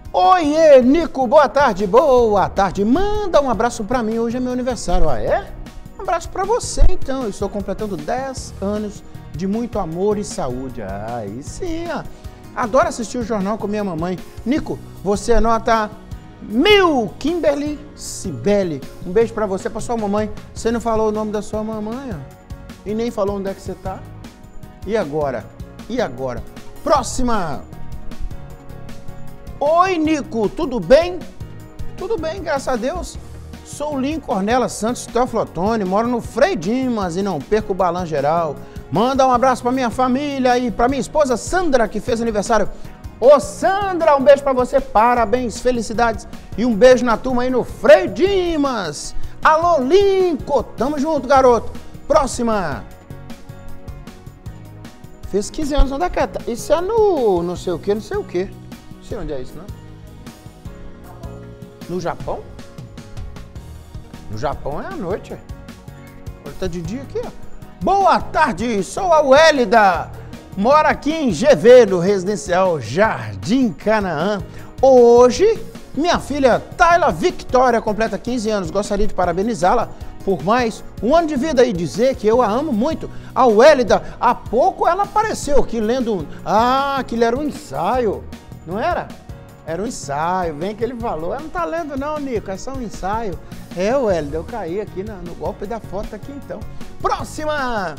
Oiê, Nico, boa tarde. Boa tarde. Manda um abraço pra mim, hoje é meu aniversário. Ah, é? Um abraço pra você, então. Eu estou completando 10 anos de muito amor e saúde. Aí sim, ó. Adoro assistir o jornal com minha mamãe. Nico, você é nota 1000, Kimberly Cibele. Um beijo pra você, pra sua mamãe. Você não falou o nome da sua mamãe, ó. E nem falou onde é que você tá. E agora? E agora? Próxima! Oi, Nico, tudo bem? Tudo bem, graças a Deus. Sou Lincoln Ornella Santos Teoflotone, moro no Frei Dimas e não perco o balanço geral. Manda um abraço pra minha família e pra minha esposa Sandra, que fez aniversário. Ô Sandra, um beijo pra você, parabéns, felicidades. E um beijo na turma aí no Frei Dimas. Alô, Lincoln, tamo junto, garoto. Próxima. Fez 15 anos, onde é que é? Isso é no não sei o que, não sei o que. Não sei onde é isso, não? No Japão? No Japão é à noite, é. Agora tá de dia aqui, ó. Boa tarde, sou a Wélida. Moro aqui em GV, no residencial Jardim Canaã. Hoje, minha filha Tayla Victoria completa 15 anos. Gostaria de parabenizá-la por mais um ano de vida e dizer que eu a amo muito. A Wélida, há pouco ela apareceu aqui lendo... Ah, aquilo era um ensaio, não era? Era um ensaio, bem que ele falou. Ela não tá lendo não, Nico, é só um ensaio. É, Wélida, eu caí aqui no golpe da foto aqui então. Próxima!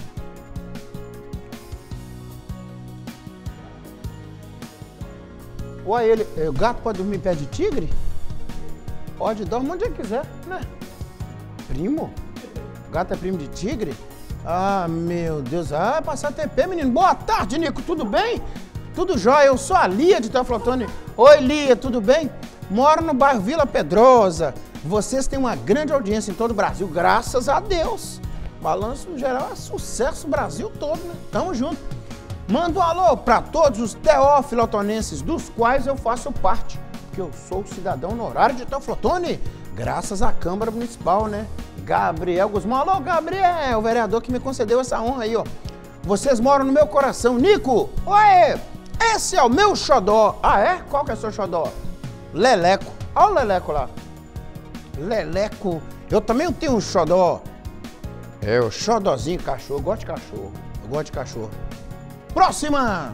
Uai, o gato pode dormir em pé de tigre? Pode, dorme onde ele quiser, né? Primo? O gato é primo de tigre? Ah, meu Deus. Ah, passar TP, menino. Boa tarde, Nico. Tudo bem? Tudo jóia. Eu sou a Lia de Teoflotone. Oi, Lia, tudo bem? Moro no bairro Vila Pedrosa. Vocês têm uma grande audiência em todo o Brasil, graças a Deus. Balanço geral é sucesso o Brasil todo, né? Tamo junto. Manda um alô para todos os teoflotonenses, dos quais eu faço parte, porque eu sou cidadão honorário de Teoflotone, graças à Câmara Municipal, né? Gabriel Guzmão. Alô, Gabriel, o vereador que me concedeu essa honra aí, ó. Vocês moram no meu coração. Nico, oi, esse é o meu xodó. Ah, é? Qual que é o seu xodó? Leleco. Olha o Leleco lá. Leleco. Eu também tenho um xodó. É o xodózinho cachorro. Eu gosto de cachorro. Eu gosto de cachorro. Próxima!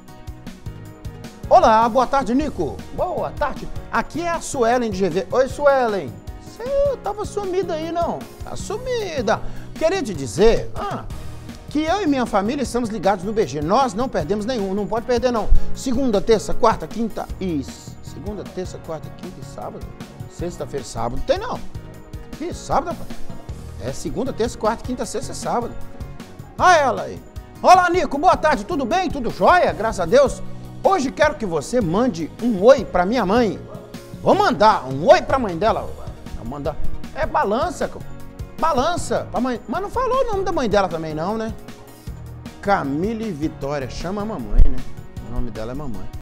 Olá, boa tarde, Nico. Boa tarde. Aqui é a Suelen de GV. Oi, Suelen. Você tava sumida aí, não? Tá sumida. Queria te dizer que eu e minha família estamos ligados no BG. Nós não perdemos nenhum. Não pode perder, não. Segunda, terça, quarta, quinta. Isso. Segunda, terça, quarta, quinta e sábado. Sexta-feira, sábado. Tem não. Que sábado, rapaz? É segunda, terça, quarta, quinta, sexta e sábado. Ah, ela aí. Olá, Nico, boa tarde, tudo bem? Tudo jóia? Graças a Deus. Hoje quero que você mande um oi pra minha mãe. Vou mandar um oi pra mãe dela. Vou mandar. É balança, balança pra mãe. Mas não falou o nome da mãe dela também não, né? Camille Vitória, chama a mamãe, né? O nome dela é mamãe.